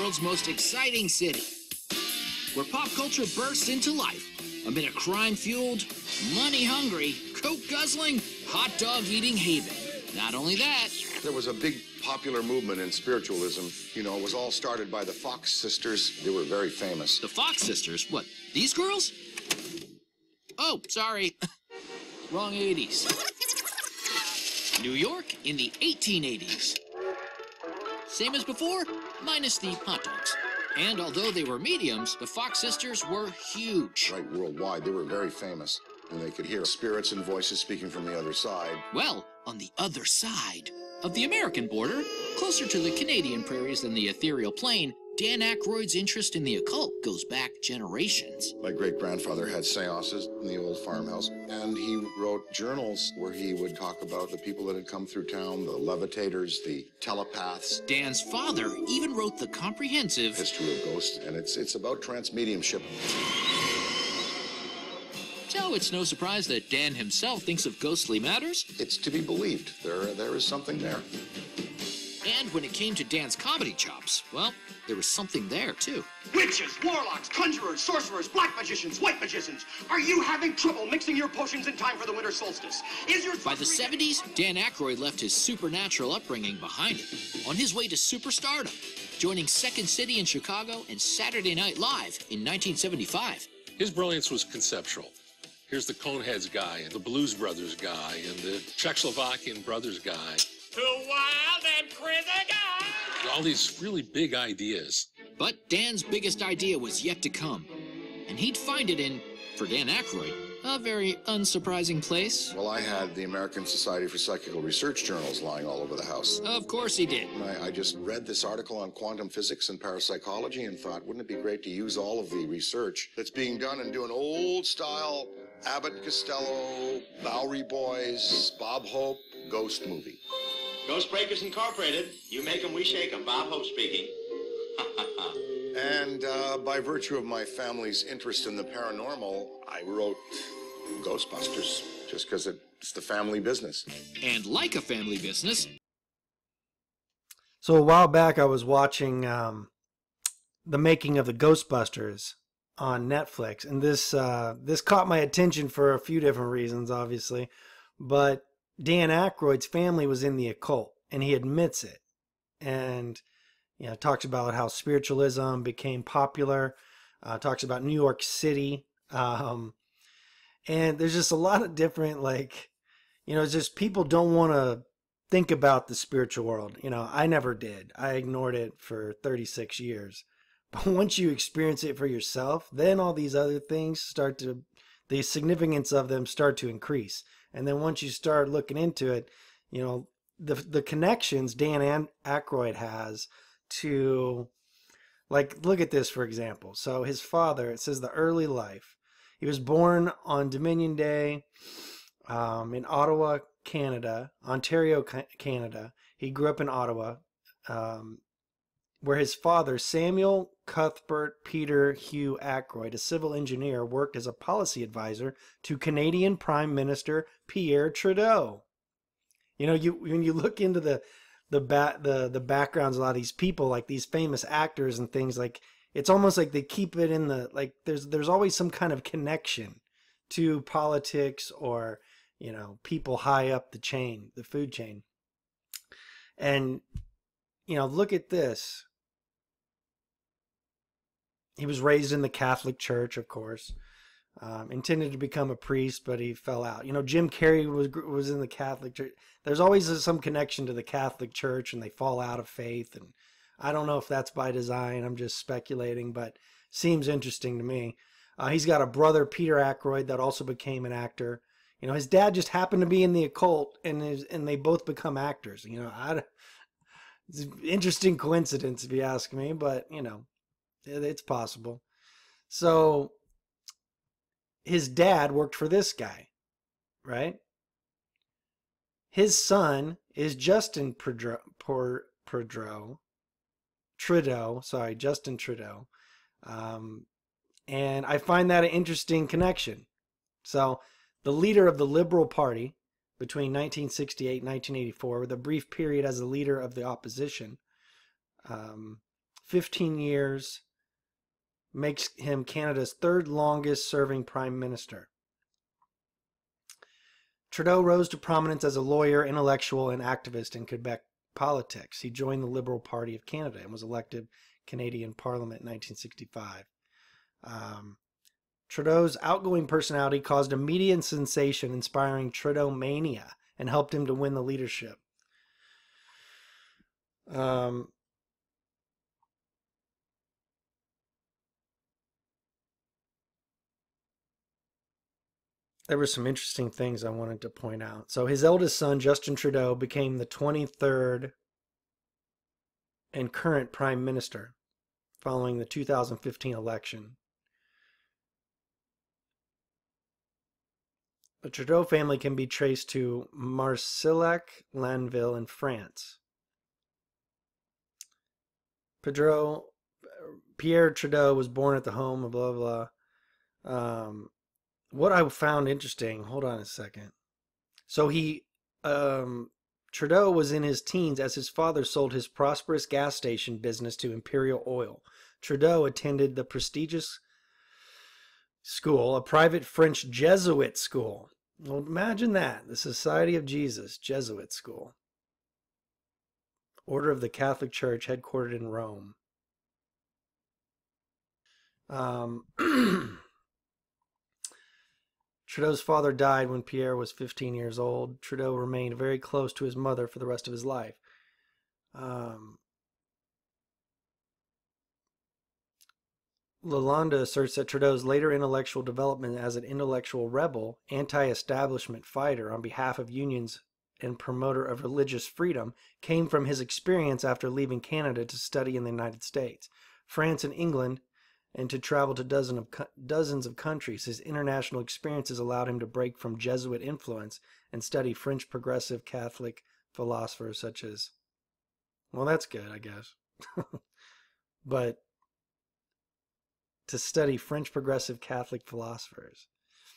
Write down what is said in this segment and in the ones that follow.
world's most exciting city, where pop culture bursts into life amid a crime-fueled, money-hungry, coke-guzzling, hot-dog-eating haven. Not only that, there was a big popular movement in spiritualism. You know, it was all started by the Fox sisters. They were very famous. The Fox sisters? What, these girls? Oh, sorry. Wrong 80s. New York in the 1880s. Same as before, minus the hot dogs. And although they were mediums, the Fox sisters were huge. Right, worldwide, they were very famous. And they could hear spirits and voices speaking from the other side. Well, on the other side of the American border, closer to the Canadian prairies than the ethereal plain, Dan Aykroyd's interest in the occult goes back generations. My great-grandfather had seances in the old farmhouse, and he wrote journals where he would talk about the people that had come through town, the levitators, the telepaths. Dan's father even wrote the comprehensive History of Ghosts, and it's about trance-mediumship. So it's no surprise that Dan himself thinks of ghostly matters. It's to be believed. There is something there. And when it came to Dan's comedy chops, well, there was something there, too. Witches, warlocks, conjurers, sorcerers, black magicians, white magicians. Are you having trouble mixing your potions in time for the winter solstice? Is your By the 70s, Dan Aykroyd left his supernatural upbringing behind him on his way to superstardom, joining Second City in Chicago and Saturday Night Live in 1975. His brilliance was conceptual. Here's the Coneheads guy, and the Blues Brothers guy, and the Czechoslovakian Brothers guy. Too wild and crazy guy. All these really big ideas. But Dan's biggest idea was yet to come, and he'd find it in, for Dan Aykroyd, a very unsurprising place. Well, I had the American Society for Psychical Research journals lying all over the house. Of course he did. And I just read this article on quantum physics and parapsychology and thought, wouldn't it be great to use all of the research that's being done and do an old-style Abbott and Costello, Bowery Boys, Bob Hope ghost movie. Ghost Breakers Incorporated. You make 'em, we shake 'em. Bob Hope speaking. And by virtue of my family's interest in the paranormal, I wrote Ghostbusters, just because it's the family business. And like a family business. So a while back I was watching the making of the Ghostbusters on Netflix, and this caught my attention for a few different reasons, obviously. But Dan Aykroyd's family was in the occult, and he admits it. And talks about how spiritualism became popular. Talks about New York City. And there's just a lot of different, it's just people don't want to think about the spiritual world. I never did. I ignored it for 36 years. But once you experience it for yourself, then all these other things the significance of them start to increase. And then once you start looking into it, the connections Dan Aykroyd has to, look at this, for example. So his father, it says the early life. He was born on Dominion Day in Ottawa, Canada, Ontario, Canada. He grew up in Ottawa, where his father, Samuel Cuthbert Peter Hugh Aykroyd, a civil engineer, worked as a policy advisor to Canadian Prime Minister Pierre Trudeau. When you look into the backgrounds of a lot of these people, like these famous actors and things, it's almost like they keep it in the there's always some kind of connection to politics or people high up the food chain. And look at this. He was raised in the Catholic Church, of course. Intended to become a priest, but he fell out. Jim Carrey was in the Catholic Church. There's always some connection to the Catholic Church, and they fall out of faith. And I don't know if that's by design. I'm just speculating, but seems interesting to me. He's got a brother, Peter Aykroyd, that also became an actor. His dad just happened to be in the occult, and they both become actors. It's an interesting coincidence, if you ask me, but it's possible. So his dad worked for this guy, right? His son is Justin Trudeau. Sorry, Justin Trudeau. And I find that an interesting connection. So the leader of the Liberal Party between 1968 and 1984, with a brief period as the leader of the opposition, 15 years makes him Canada's third longest serving prime minister. Trudeau rose to prominence as a lawyer, intellectual, and activist in Quebec politics. He joined the Liberal Party of Canada and was elected Canadian Parliament in 1965. Trudeau's outgoing personality caused immediate sensation, inspiring Trudeau mania, and helped him to win the leadership. There were some interesting things I wanted to point out. So his eldest son, Justin Trudeau, became the 23rd and current prime minister following the 2015 election. The Trudeau family can be traced to Marcillac-Lanville in France. Pierre Trudeau was born at the home of blah, blah. What I found interesting, hold on a second. So Trudeau was in his teens as his father sold his prosperous gas station business to Imperial Oil. Trudeau attended the prestigious school, a private French Jesuit school. Well, imagine that, the Society of Jesus Jesuit school. Order of the Catholic Church, headquartered in Rome. Trudeau's father died when Pierre was 15 years old. Trudeau remained very close to his mother for the rest of his life. Lalonde asserts that Trudeau's later intellectual development as an intellectual rebel, anti-establishment fighter on behalf of unions and promoter of religious freedom came from his experience after leaving Canada to study in the United States, France, and England, and to travel to dozens of countries. His international experiences allowed him to break from Jesuit influence and study French progressive Catholic philosophers such as, well, that's good, I guess. But to study French progressive Catholic philosophers.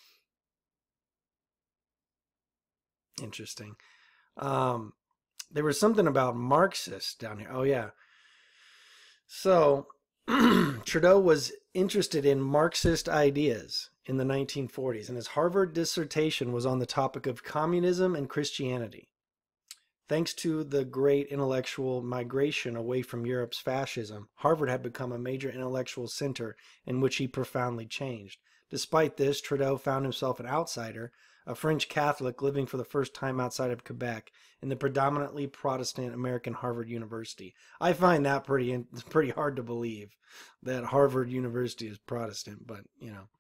Interesting. There was something about Marxists down here. Oh, yeah. So Trudeau was interested in Marxist ideas in the 1940s, and his Harvard dissertation was on the topic of communism and Christianity. Thanks to the great intellectual migration away from Europe's fascism, Harvard had become a major intellectual center in which he profoundly changed. Despite this, Trudeau found himself an outsider, a French Catholic living for the first time outside of Quebec in the predominantly Protestant American Harvard University. I find that pretty hard to believe that Harvard University is Protestant, but you know.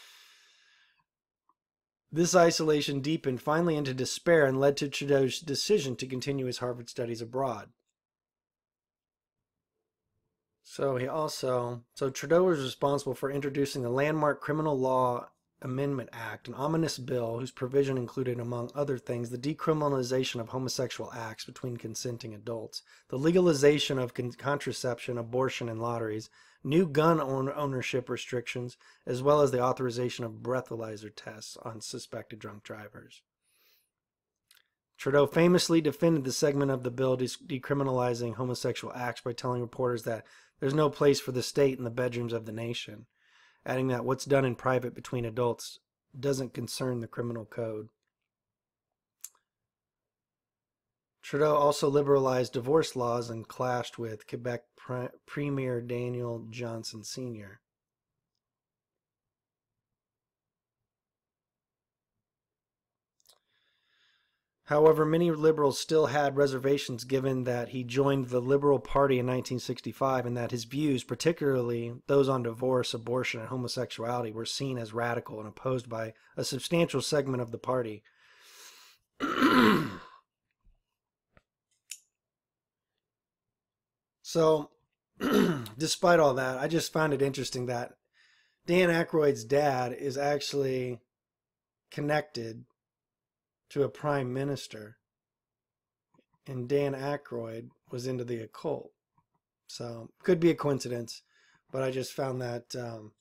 This isolation deepened finally into despair and led to Trudeau's decision to continue his Harvard studies abroad. So Trudeau was responsible for introducing the landmark Criminal Law Amendment Act, an ominous bill whose provision included, among other things, the decriminalization of homosexual acts between consenting adults, the legalization of contraception, abortion, and lotteries, new gun ownership restrictions, as well as the authorization of breathalyzer tests on suspected drunk drivers. Trudeau famously defended the segment of the bill decriminalizing homosexual acts by telling reporters that there's no place for the state in the bedrooms of the nation, adding that what's done in private between adults doesn't concern the criminal code. Trudeau also liberalized divorce laws and clashed with Quebec Premier Daniel Johnson Sr. However, many liberals still had reservations given that he joined the Liberal Party in 1965 and that his views, particularly those on divorce, abortion, and homosexuality, were seen as radical and opposed by a substantial segment of the party. So, despite all that, I just found it interesting that Dan Aykroyd's dad is actually connected to a prime minister, and Dan Aykroyd was into the occult. So, could be a coincidence, but I just found that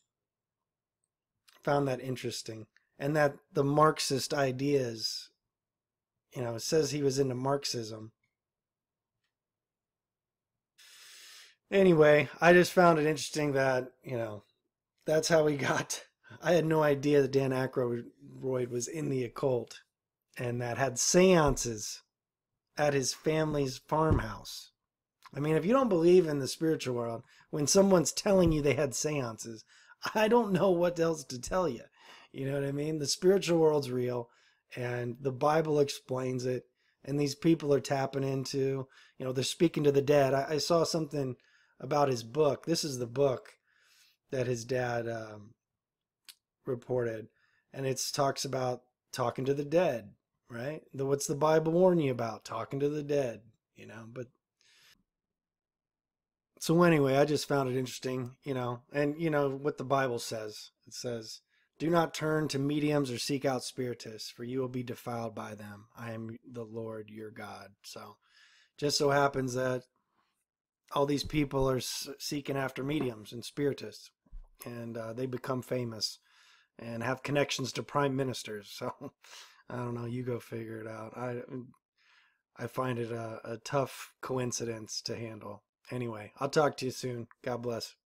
interesting, and that the Marxist ideas, you know, it says he was into Marxism. Anyway, I just found it interesting that, that's how he got. I had no idea that Dan Aykroyd was in the occult and that had seances at his family's farmhouse. I mean, if you don't believe in the spiritual world, when someone's telling you they had seances, I don't know what else to tell you. You know what I mean? The spiritual world's real, and the Bible explains it, and these people are tapping into, they're speaking to the dead. I saw something about his book. This is the book that his dad reported, and it talks about talking to the dead, right? What's the Bible warn you about? Talking to the dead, but so anyway, I just found it interesting, and what the Bible says. It says, do not turn to mediums or seek out spiritists, for you will be defiled by them. I am the Lord your God. So just so happens that all these people are seeking after mediums and spiritists, and they become famous and have connections to prime ministers. So I don't know, you go figure it out. I find it a tough coincidence to handle. Anyway, I'll talk to you soon. God bless.